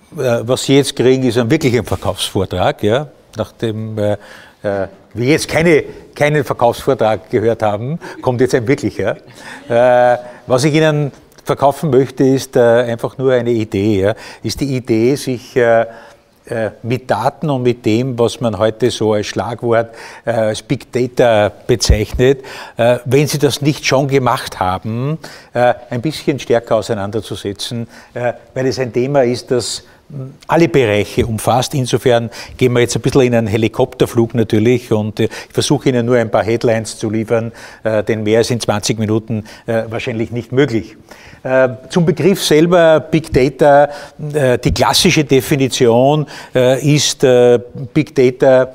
was Sie jetzt kriegen, ist wirklich ein Verkaufsvortrag, ja, nachdem wir jetzt keinen Verkaufsvortrag gehört haben, kommt jetzt ein wirklicher. Was ich Ihnen verkaufen möchte, ist einfach nur eine Idee. Ja. Ist die Idee, sich mit Daten und mit dem, was man heute so als Schlagwort als Big Data bezeichnet, wenn Sie das nicht schon gemacht haben, ein bisschen stärker auseinanderzusetzen, weil es ein Thema ist, das alle Bereiche umfasst. Insofern gehen wir jetzt ein bisschen in einen Helikopterflug natürlich und ich versuche Ihnen nur ein paar Headlines zu liefern, denn mehr ist in 20 Minuten wahrscheinlich nicht möglich. Zum Begriff selber, Big Data, die klassische Definition ist, Big Data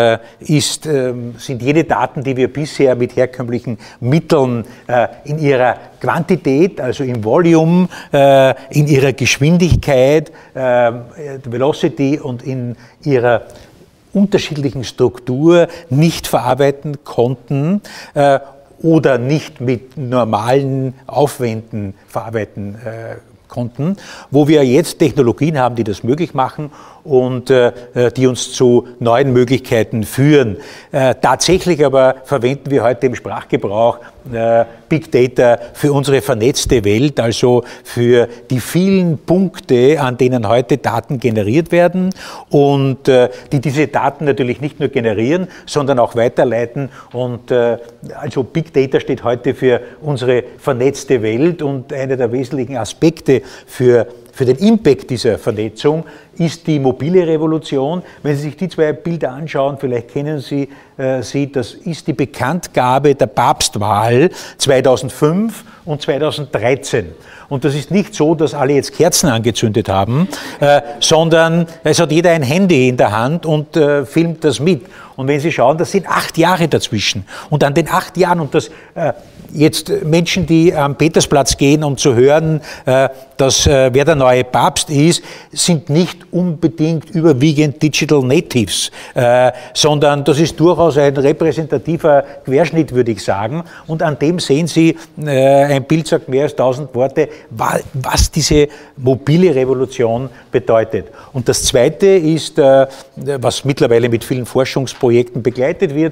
sind jene Daten, die wir bisher mit herkömmlichen Mitteln in ihrer Quantität, also im Volume, in ihrer Geschwindigkeit, Velocity und in ihrer unterschiedlichen Struktur nicht verarbeiten konnten oder nicht mit normalen Aufwänden verarbeiten konnten, wo wir jetzt Technologien haben, die das möglich machen und die uns zu neuen Möglichkeiten führen. Tatsächlich aber verwenden wir heute im Sprachgebrauch Big Data für unsere vernetzte Welt, also für die vielen Punkte, an denen heute Daten generiert werden und die diese Daten natürlich nicht nur generieren, sondern auch weiterleiten. Und also Big Data steht heute für unsere vernetzte Welt und einer der wesentlichen Aspekte für den Impact dieser Vernetzung ist die mobile Revolution. Wenn Sie sich die zwei Bilder anschauen, vielleicht kennen Sie sie, das ist die Bekanntgabe der Papstwahl 2005 und 2013. Und das ist nicht so, dass alle jetzt Kerzen angezündet haben, sondern es hat jeder ein Handy in der Hand und filmt das mit. Und wenn Sie schauen, das sind 8 Jahre dazwischen. Und an den 8 Jahren, und das jetzt Menschen, die am Petersplatz gehen, um zu hören, dass wer der neue Papst ist, sind nicht unbedingt überwiegend Digital Natives, sondern das ist durchaus ein repräsentativer Querschnitt, würde ich sagen. Und an dem sehen Sie, ein Bild sagt mehr als 1000 Worte, was diese mobile Revolution bedeutet. Und das Zweite ist, was mittlerweile mit vielen Forschungsprojekten begleitet wird,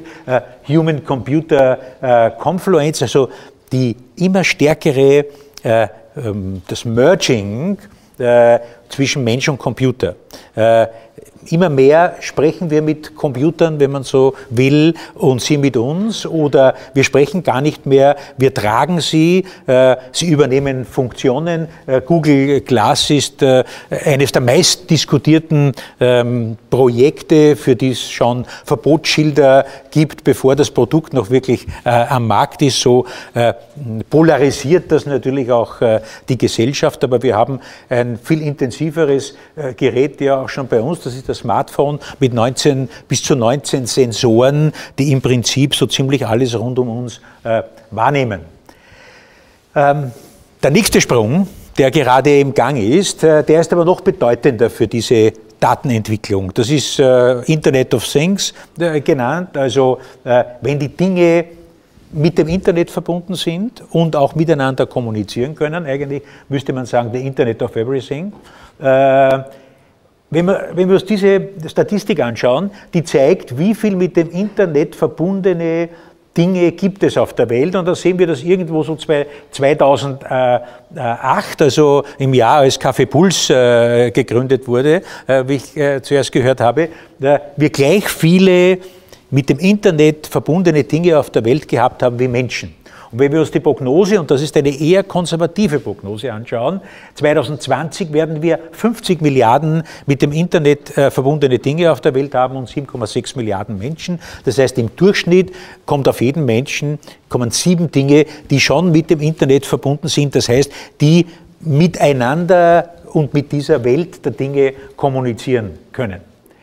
Human-Computer-Confluence, also die immer stärkere, das Merging zwischen Mensch und Computer. Immer mehr sprechen wir mit Computern, wenn man so will, und sie mit uns, oder wir sprechen gar nicht mehr, wir tragen sie, sie übernehmen Funktionen. Google Glass ist eines der meistdiskutierten Projekte, für die es schon Verbotsschilder gibt, bevor das Produkt noch wirklich am Markt ist. So polarisiert das natürlich auch die Gesellschaft, aber wir haben ein viel intensiveres Gerät ja auch schon bei uns, das ist das Smartphone mit bis zu 19 Sensoren, die im Prinzip so ziemlich alles rund um uns wahrnehmen. Der nächste Sprung, der gerade im Gang ist, der ist aber noch bedeutender für diese Datenentwicklung. Das ist Internet of Things genannt, also wenn die Dinge mit dem Internet verbunden sind und auch miteinander kommunizieren können, eigentlich müsste man sagen, the Internet of Everything. Wenn wir uns diese Statistik anschauen, die zeigt, wie viel mit dem Internet verbundene Dinge gibt es auf der Welt, und da sehen wir, dass irgendwo so 2008, also im Jahr, als Café Puls gegründet wurde, wie ich zuerst gehört habe, wir gleich viele mit dem Internet verbundene Dinge auf der Welt gehabt haben wie Menschen. Und wenn wir uns die Prognose, und das ist eine eher konservative Prognose, anschauen, 2020 werden wir 50 Milliarden mit dem Internet verbundene Dinge auf der Welt haben und 7,6 Milliarden Menschen. Das heißt, im Durchschnitt kommt auf jeden Menschen, kommen 7 Dinge, die schon mit dem Internet verbunden sind. Das heißt, die miteinander und mit dieser Welt der Dinge kommunizieren können.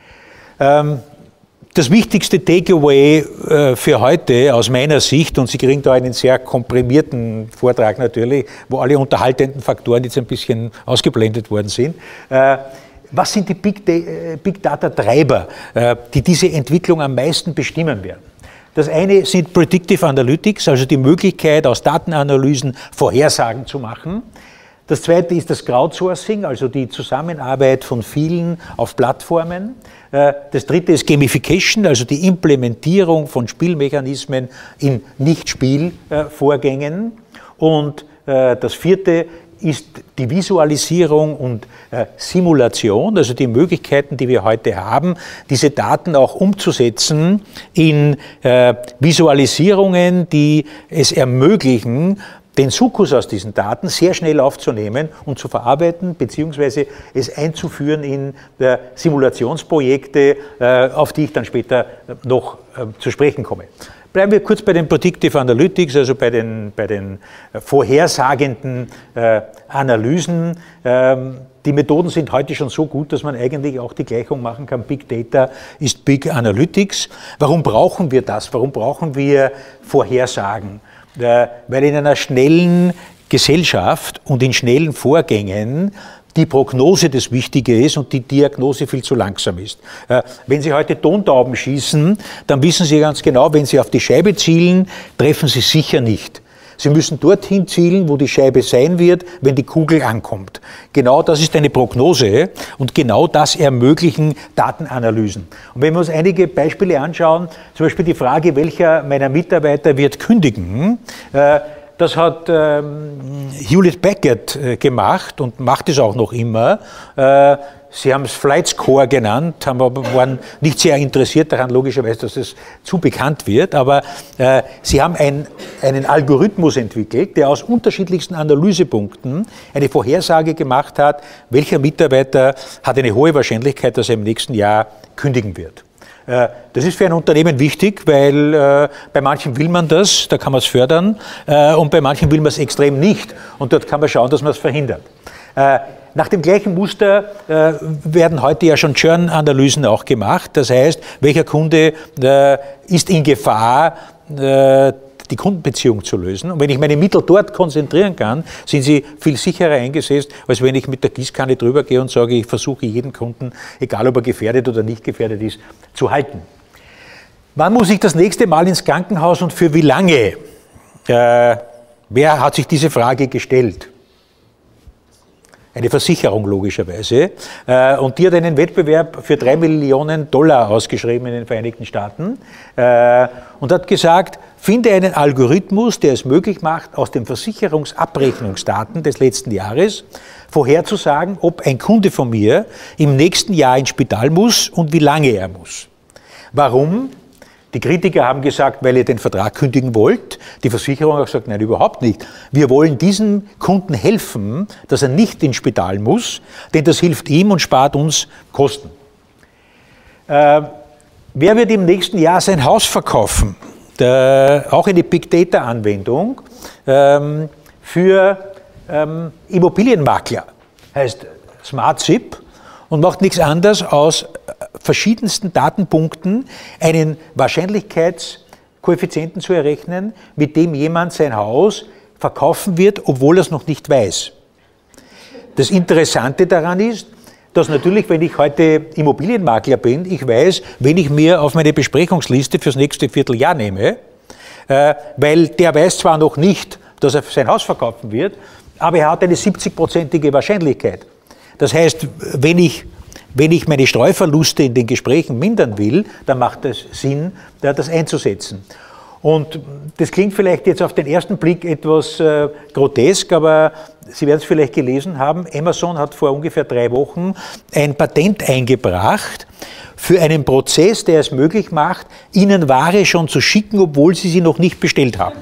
Das wichtigste Takeaway für heute aus meiner Sicht, und Sie kriegen da einen sehr komprimierten Vortrag natürlich, wo alle unterhaltenden Faktoren jetzt ein bisschen ausgeblendet worden sind. Was sind die Big Data Treiber, die diese Entwicklung am meisten bestimmen werden? Das eine sind Predictive Analytics, also die Möglichkeit, aus Datenanalysen Vorhersagen zu machen. Das zweite ist das Crowdsourcing, also die Zusammenarbeit von vielen auf Plattformen. Das dritte ist Gamification, also die Implementierung von Spielmechanismen in Nicht-Spielvorgängen. Und das vierte ist die Visualisierung und Simulation, also die Möglichkeiten, die wir heute haben, diese Daten auch umzusetzen in Visualisierungen, die es ermöglichen, den Sukkus aus diesen Daten sehr schnell aufzunehmen und zu verarbeiten, beziehungsweise es einzuführen in Simulationsprojekte, auf die ich dann später noch zu sprechen komme. Bleiben wir kurz bei den Predictive Analytics, also bei den vorhersagenden Analysen. Die Methoden sind heute schon so gut, dass man eigentlich auch die Gleichung machen kann. Big Data ist Big Analytics. Warum brauchen wir das? Warum brauchen wir Vorhersagen? Weil in einer schnellen Gesellschaft und in schnellen Vorgängen die Prognose das Wichtige ist und die Diagnose viel zu langsam ist. Wenn Sie heute Tontauben schießen, dann wissen Sie ganz genau, wenn Sie auf die Scheibe zielen, treffen Sie sicher nicht. Sie müssen dorthin zielen, wo die Scheibe sein wird, wenn die Kugel ankommt. Genau das ist eine Prognose und genau das ermöglichen Datenanalysen. Und wenn wir uns einige Beispiele anschauen, zum Beispiel die Frage, welcher meiner Mitarbeiter wird kündigen, das hat Hewlett Packard gemacht und macht es auch noch immer. Sie haben es Flight Score genannt, waren nicht sehr interessiert daran, logischerweise, dass es zu bekannt wird, aber sie haben einen Algorithmus entwickelt, der aus unterschiedlichsten Analysepunkten eine Vorhersage gemacht hat, welcher Mitarbeiter hat eine hohe Wahrscheinlichkeit, dass er im nächsten Jahr kündigen wird. Das ist für ein Unternehmen wichtig, weil bei manchen will man das, da kann man es fördern, und bei manchen will man es extrem nicht und dort kann man schauen, dass man es verhindert. Nach dem gleichen Muster werden heute ja schon Churn-Analysen auch gemacht. Das heißt, welcher Kunde ist in Gefahr, die Kundenbeziehung zu lösen. Und wenn ich meine Mittel dort konzentrieren kann, sind sie viel sicherer eingesetzt, als wenn ich mit der Gießkanne drüber gehe und sage, ich versuche jeden Kunden, egal ob er gefährdet oder nicht gefährdet ist, zu halten. Wann muss ich das nächste Mal ins Krankenhaus und für wie lange? Wer hat sich diese Frage gestellt? Eine Versicherung logischerweise. Und die hat einen Wettbewerb für $3 Millionen ausgeschrieben in den Vereinigten Staaten und hat gesagt, finde einen Algorithmus, der es möglich macht, aus den Versicherungsabrechnungsdaten des letzten Jahres vorherzusagen, ob ein Kunde von mir im nächsten Jahr ins Spital muss und wie lange er muss. Warum? Die Kritiker haben gesagt, weil ihr den Vertrag kündigen wollt. Die Versicherung hat gesagt, nein, überhaupt nicht. Wir wollen diesem Kunden helfen, dass er nicht ins Spital muss, denn das hilft ihm und spart uns Kosten. Wer wird im nächsten Jahr sein Haus verkaufen? Auch eine Big Data Anwendung für Immobilienmakler. Heißt SmartSIP und macht nichts anderes aus verschiedensten Datenpunkten einen Wahrscheinlichkeitskoeffizienten zu errechnen, mit dem jemand sein Haus verkaufen wird, obwohl er es noch nicht weiß. Das Interessante daran ist, dass natürlich, wenn ich heute Immobilienmakler bin, ich weiß, wen ich mir auf meine Besprechungsliste fürs nächste Vierteljahr nehme, weil der weiß zwar noch nicht, dass er sein Haus verkaufen wird, aber er hat eine 70-prozentige Wahrscheinlichkeit. Das heißt, wenn ich meine Streuverluste in den Gesprächen mindern will, dann macht es Sinn, das einzusetzen. Und das klingt vielleicht jetzt auf den ersten Blick etwas grotesk, aber Sie werden es vielleicht gelesen haben, Amazon hat vor ungefähr 3 Wochen ein Patent eingebracht für einen Prozess, der es möglich macht, Ihnen Ware schon zu schicken, obwohl Sie sie noch nicht bestellt haben.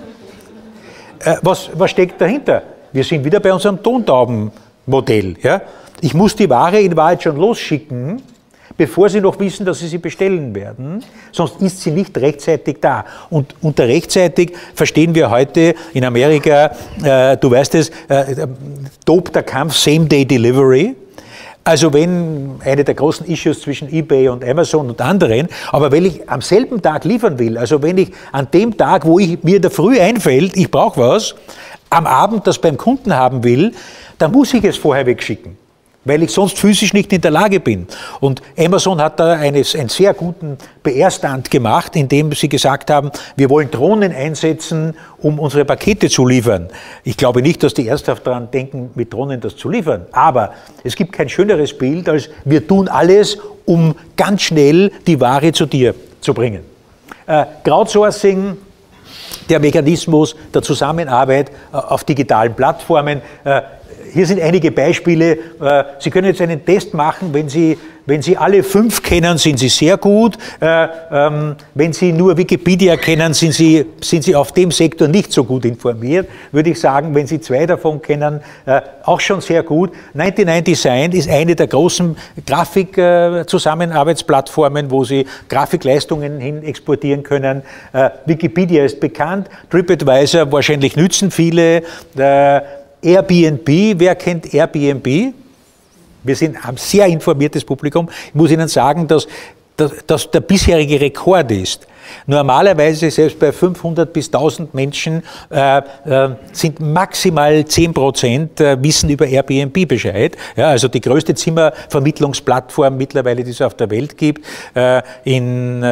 Was steckt dahinter? Wir sind wieder bei unserem Tontaubenmodell. Ja? Ich muss die Ware in Wahrheit schon losschicken, bevor Sie noch wissen, dass Sie sie bestellen werden, sonst ist sie nicht rechtzeitig da. Und unter rechtzeitig verstehen wir heute in Amerika, du weißt es, tobt der Kampf Same-Day-Delivery. Also wenn eine der großen Issues zwischen eBay und Amazon und anderen, aber wenn ich am selben Tag liefern will, also wenn ich an dem Tag, wo mir in der Früh einfällt, ich brauche was, am Abend das beim Kunden haben will, dann muss ich es vorher wegschicken. weil ich sonst physisch nicht in der Lage bin. Und Amazon hat da einen sehr guten PR-Stand gemacht, indem sie gesagt haben, wir wollen Drohnen einsetzen, um unsere Pakete zu liefern. Ich glaube nicht, dass die ernsthaft daran denken, mit Drohnen das zu liefern. Aber es gibt kein schöneres Bild, als wir tun alles, um ganz schnell die Ware zu dir zu bringen. Crowdsourcing, der Mechanismus der Zusammenarbeit auf digitalen Plattformen. Hier sind einige Beispiele. Sie können jetzt einen Test machen, wenn Sie alle 5 kennen, sind Sie sehr gut. Wenn Sie nur Wikipedia kennen, sind Sie auf dem Sektor nicht so gut informiert. Würde ich sagen, wenn Sie 2 davon kennen, auch schon sehr gut. 99design ist eine der großen Grafikzusammenarbeitsplattformen, wo Sie Grafikleistungen hin exportieren können. Wikipedia ist bekannt, TripAdvisor wahrscheinlich nützen viele. Airbnb, wer kennt Airbnb? Wir haben ein sehr informiertes Publikum. Ich muss Ihnen sagen, dass der bisherige Rekord ist. Normalerweise, selbst bei 500 bis 1000 Menschen, sind maximal 10% wissen über Airbnb Bescheid. Ja, also die größte Zimmervermittlungsplattform mittlerweile, die es auf der Welt gibt, in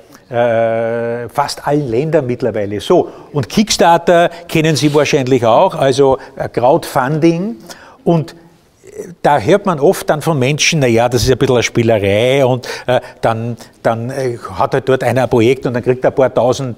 fast allen Ländern mittlerweile. So, und Kickstarter kennen Sie wahrscheinlich auch, also Crowdfunding. Und da hört man oft dann von Menschen, naja, das ist ein bisschen eine Spielerei und dann hat halt dort einer ein Projekt und dann kriegt er ein paar tausend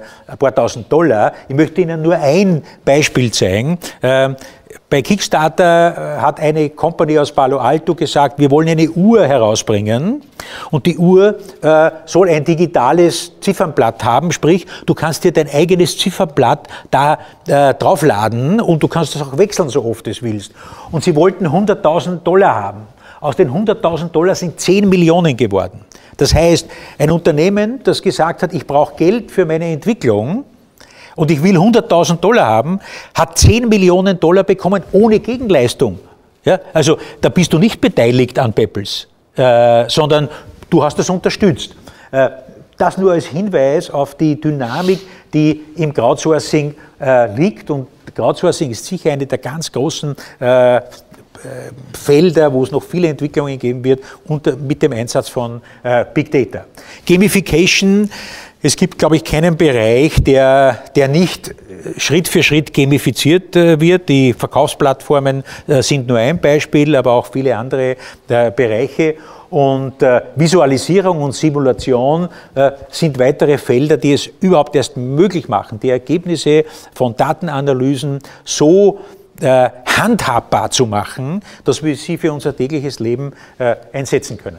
$. Ich möchte Ihnen nur ein Beispiel zeigen. Bei Kickstarter hat eine Company aus Palo Alto gesagt, wir wollen eine Uhr herausbringen und die Uhr soll ein digitales Ziffernblatt haben, sprich, du kannst dir dein eigenes Ziffernblatt da draufladen und du kannst das auch wechseln, so oft du es willst. Und sie wollten $100.000 haben. Aus den $100.000 sind 10 Millionen geworden. Das heißt, ein Unternehmen, das gesagt hat, ich brauche Geld für meine Entwicklung, und ich will $100.000 haben, hat 10 Millionen $ bekommen ohne Gegenleistung. Ja, also da bist du nicht beteiligt an Peppels, sondern du hast das unterstützt. Das nur als Hinweis auf die Dynamik, die im Crowdsourcing liegt. Und Crowdsourcing ist sicher eine der ganz großen Felder, wo es noch viele Entwicklungen geben wird, mit dem Einsatz von Big Data. Gamification. Es gibt, glaube ich, keinen Bereich, der nicht Schritt für Schritt gamifiziert wird. Die Verkaufsplattformen sind nur ein Beispiel, aber auch viele andere Bereiche. Und Visualisierung und Simulation sind weitere Felder, die es überhaupt erst möglich machen, die Ergebnisse von Datenanalysen so handhabbar zu machen, dass wir sie für unser tägliches Leben einsetzen können.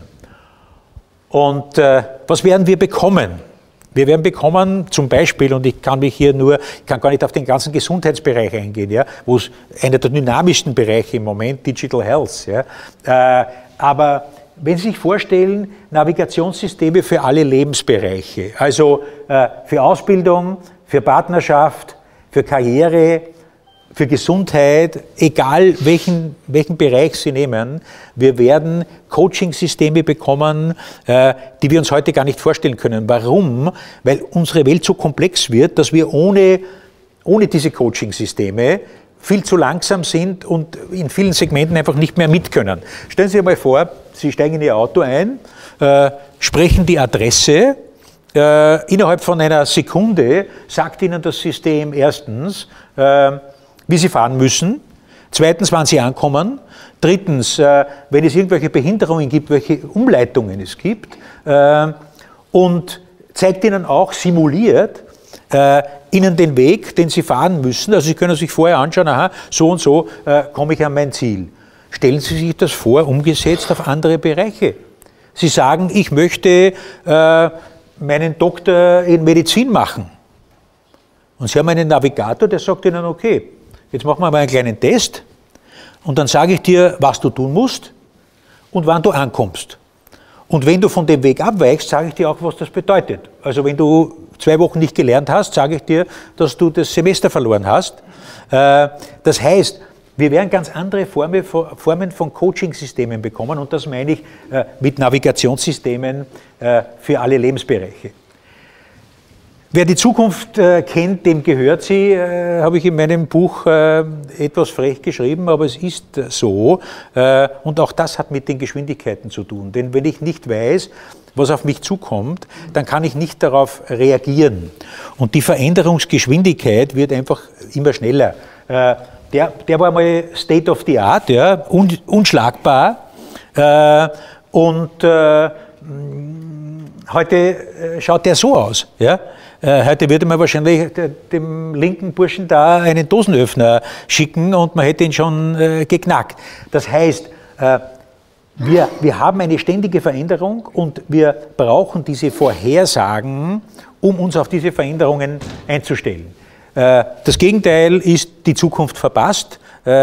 Und was werden wir bekommen? Wir werden bekommen, zum Beispiel, und ich kann gar nicht auf den ganzen Gesundheitsbereich eingehen, ja, wo es einer der dynamischsten Bereiche im Moment, Digital Health, ja, aber wenn Sie sich vorstellen, Navigationssysteme für alle Lebensbereiche, also für Ausbildung, für Partnerschaft, für Karriere, für Gesundheit, egal welchen Bereich Sie nehmen, wir werden Coaching-Systeme bekommen, die wir uns heute gar nicht vorstellen können. Warum? Weil unsere Welt so komplex wird, dass wir ohne diese Coaching-Systeme viel zu langsam sind und in vielen Segmenten einfach nicht mehr mit können. Stellen Sie sich mal vor, Sie steigen in Ihr Auto ein, sprechen die Adresse, innerhalb von einer Sekunde sagt Ihnen das System erstens, wie Sie fahren müssen, zweitens, wann Sie ankommen, drittens, wenn es irgendwelche Behinderungen gibt, welche Umleitungen es gibt, und zeigt Ihnen auch simuliert Ihnen den Weg, den Sie fahren müssen. Also Sie können sich vorher anschauen, aha, so und so komme ich an mein Ziel. Stellen Sie sich das vor, umgesetzt auf andere Bereiche. Sie sagen, ich möchte meinen Doktor in Medizin machen. Und Sie haben einen Navigator, der sagt Ihnen, okay, jetzt machen wir mal einen kleinen Test und dann sage ich dir, was du tun musst und wann du ankommst. Und wenn du von dem Weg abweichst, sage ich dir auch, was das bedeutet. Also wenn du 2 Wochen nicht gelernt hast, sage ich dir, dass du das Semester verloren hast. Das heißt, wir werden ganz andere Formen von Coaching-Systemen bekommen und das meine ich mit Navigationssystemen für alle Lebensbereiche. Wer die Zukunft kennt, dem gehört sie, habe ich in meinem Buch etwas frech geschrieben, aber es ist so. Und auch das hat mit den Geschwindigkeiten zu tun. Denn wenn ich nicht weiß, was auf mich zukommt, dann kann ich nicht darauf reagieren. Und die Veränderungsgeschwindigkeit wird einfach immer schneller. Der war mal State of the Art, ja, unschlagbar. Und heute schaut der so aus. Ja? Heute würde man wahrscheinlich dem linken Burschen da einen Dosenöffner schicken und man hätte ihn schon geknackt. Das heißt, wir haben eine ständige Veränderung und wir brauchen diese Vorhersagen, um uns auf diese Veränderungen einzustellen. Das Gegenteil ist die Zukunft verpasst.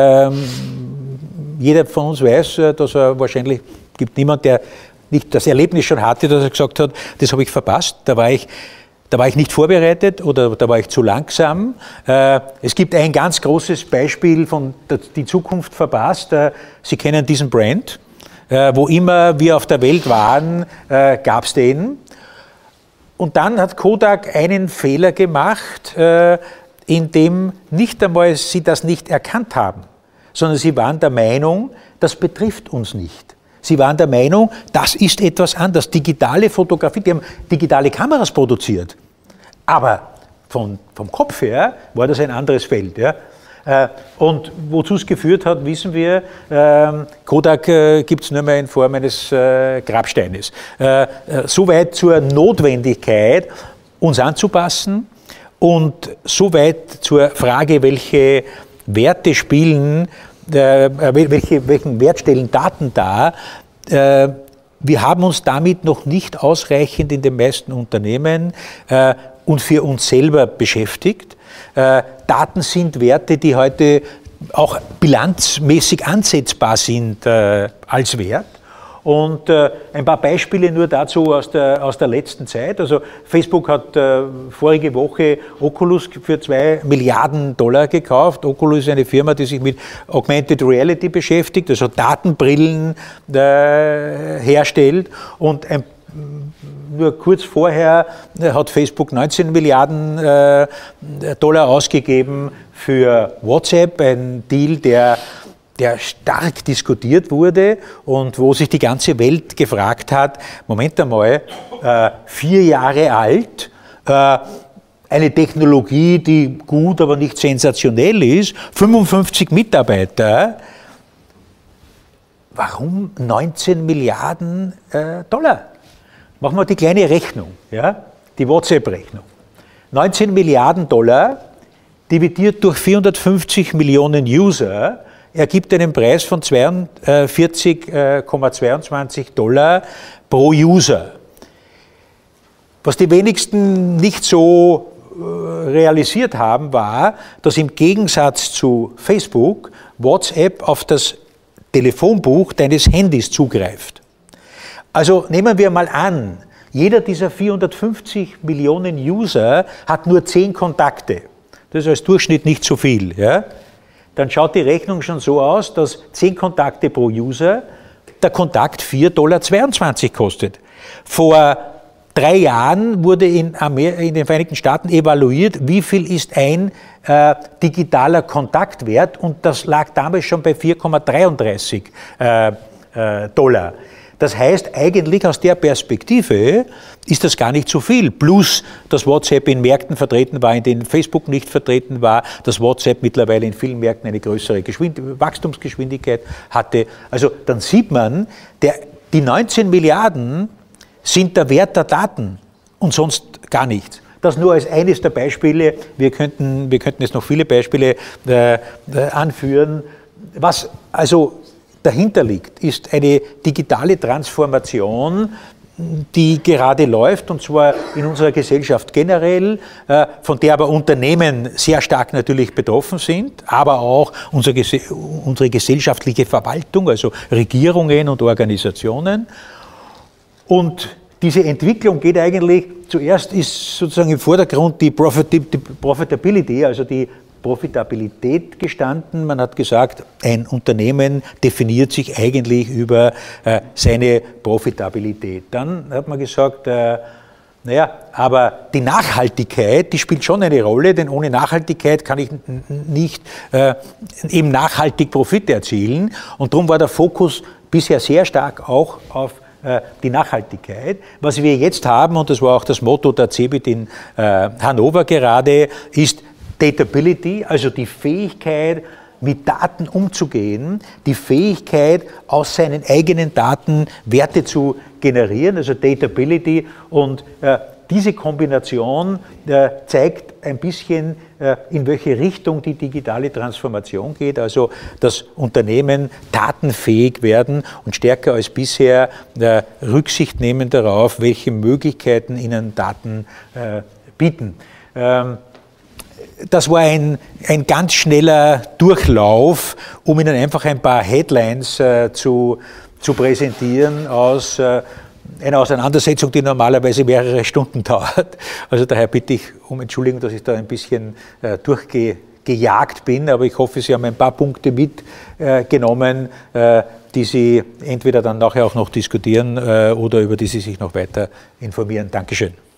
Jeder von uns weiß, dass er wahrscheinlich, gibt niemand, der nicht das Erlebnis schon hatte, dass er gesagt hat, das habe ich verpasst, da war ich nicht vorbereitet oder da war ich zu langsam. Es gibt ein ganz großes Beispiel von die Zukunft verpasst. Sie kennen diesen Brand. Wo immer wir auf der Welt waren, gab es den. Und dann hat Kodak einen Fehler gemacht, in dem nicht einmal sie das nicht erkannt haben, sondern sie waren der Meinung, das betrifft uns nicht. Sie waren der Meinung, das ist etwas anderes. Digitale Fotografie, die haben digitale Kameras produziert. Aber vom Kopf her war das ein anderes Feld. Ja? Und wozu es geführt hat, wissen wir. Kodak gibt es nur mehr in Form eines Grabsteines. Soweit zur Notwendigkeit, uns anzupassen und soweit zur Frage, welche Werte spielen, welchen Wert stellen Daten dar. Wir haben uns damit noch nicht ausreichend in den meisten Unternehmen und für uns selber beschäftigt. Daten sind Werte, die heute auch bilanzmäßig ansetzbar sind als Wert. Und ein paar Beispiele nur dazu aus der letzten Zeit. Also Facebook hat vorige Woche Oculus für $2 Milliarden gekauft. Oculus ist eine Firma, die sich mit Augmented Reality beschäftigt, also Datenbrillen herstellt. Und nur kurz vorher hat Facebook 19 Milliarden Dollar ausgegeben für WhatsApp, ein Deal, der stark diskutiert wurde und wo sich die ganze Welt gefragt hat, Moment einmal, 4 Jahre alt, eine Technologie, die gut, aber nicht sensationell ist, 55 Mitarbeiter, warum 19 Milliarden Dollar? Machen wir die kleine Rechnung, ja? Die WhatsApp-Rechnung. 19 Milliarden Dollar dividiert durch 450 Millionen User ergibt einen Preis von 42,22 Dollar pro User. Was die wenigsten nicht so realisiert haben, war, dass im Gegensatz zu Facebook WhatsApp auf das Telefonbuch deines Handys zugreift. Also nehmen wir mal an, jeder dieser 450 Millionen User hat nur 10 Kontakte. Das ist als Durchschnitt nicht so viel. Ja? Dann schaut die Rechnung schon so aus, dass 10 Kontakte pro User, der Kontakt $4,22 kostet. Vor 3 Jahren wurde in den Vereinigten Staaten evaluiert, wie viel ist ein digitaler Kontakt wert, und das lag damals schon bei $4,33. Das heißt, eigentlich aus der Perspektive ist das gar nicht so viel. Plus, dass WhatsApp in Märkten vertreten war, in denen Facebook nicht vertreten war, dass WhatsApp mittlerweile in vielen Märkten eine größere Wachstumsgeschwindigkeit hatte. Also dann sieht man, die 19 Milliarden sind der Wert der Daten und sonst gar nichts. Das nur als eines der Beispiele. Wir könnten jetzt noch viele Beispiele anführen. Was also dahinter liegt, ist eine digitale Transformation, die gerade läuft, und zwar in unserer Gesellschaft generell, von der aber Unternehmen sehr stark natürlich betroffen sind, aber auch unsere gesellschaftliche Verwaltung, also Regierungen und Organisationen. Und diese Entwicklung geht eigentlich, zuerst ist sozusagen im Vordergrund die Profitability, also die Profitabilität gestanden. Man hat gesagt, ein Unternehmen definiert sich eigentlich über seine Profitabilität. Dann hat man gesagt, Naja, aber die Nachhaltigkeit, die spielt schon eine Rolle, denn ohne Nachhaltigkeit kann ich nicht eben nachhaltig Profite erzielen. Und darum war der Fokus bisher sehr stark auch auf die Nachhaltigkeit. Was wir jetzt haben, und das war auch das Motto der CeBIT in Hannover gerade, ist Datability, also die Fähigkeit, mit Daten umzugehen, die Fähigkeit, aus seinen eigenen Daten Werte zu generieren, also Datability. Und diese Kombination zeigt ein bisschen, in welche Richtung die digitale Transformation geht, also dass Unternehmen datenfähig werden und stärker als bisher Rücksicht nehmen darauf, welche Möglichkeiten ihnen Daten bieten. Das war ein ganz schneller Durchlauf, um Ihnen einfach ein paar Headlines zu präsentieren aus einer Auseinandersetzung, die normalerweise mehrere Stunden dauert. Also daher bitte ich um Entschuldigung, dass ich da ein bisschen durchgejagt bin, aber ich hoffe, Sie haben ein paar Punkte mitgenommen, die Sie entweder dann nachher auch noch diskutieren oder über die Sie sich noch weiter informieren. Dankeschön.